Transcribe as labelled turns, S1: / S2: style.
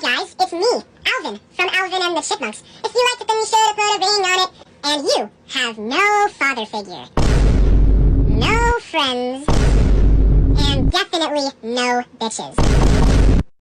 S1: guys, it's me, ALvIn, from ALvIn and the ChIPmuNkS. If you liked it, then you should have put a ring on it. And you have no father figure, no friends, and definitely no bitches.